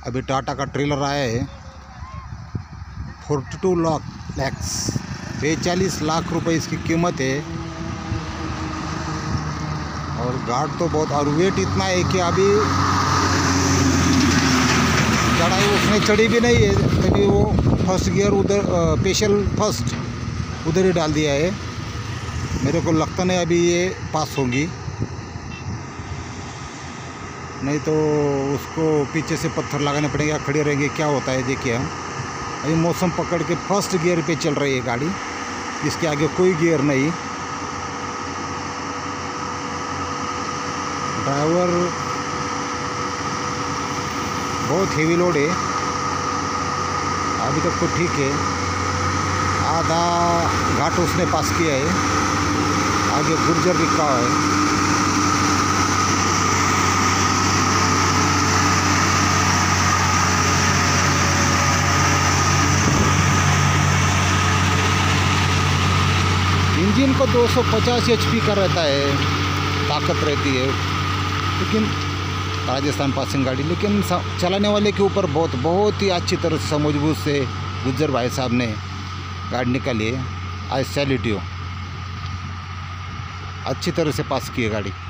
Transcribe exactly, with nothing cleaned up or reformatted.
अभी टाटा का ट्रेलर आया है, फोर्टी टू लाख लैक्स बेचालीस लाख रुपए इसकी कीमत है। और गार्ड तो बहुत, और वेट इतना है कि अभी चढ़ाई उसने चढ़ी भी नहीं है, तभी वो फर्स्ट गियर उधर स्पेशल फर्स्ट उधर ही डाल दिया है। मेरे को लगता नहीं अभी ये पास होगी, नहीं तो उसको पीछे से पत्थर लगाने पड़ेंगे, खड़े रहेंगे, क्या होता है देखिए। हम अभी मौसम पकड़ के फर्स्ट गियर पे चल रही है गाड़ी, इसके आगे कोई गियर नहीं। ड्राइवर बहुत हेवी लोड है, अभी तक तो ठीक है। आधा घाट उसने पास किया है, आगे गुर्जर लिखा है। इंजन को दो सौ पचास एचपी का रहता है, ताकत रहती है, लेकिन राजस्थान पासिंग गाड़ी, लेकिन चलाने वाले के ऊपर बहुत बहुत ही अच्छी तरह से समझबूझ से गुज्जर भाई साहब ने गाड़ी निकाली है। आई सैल्यूट यू, अच्छी तरह से पास की है गाड़ी।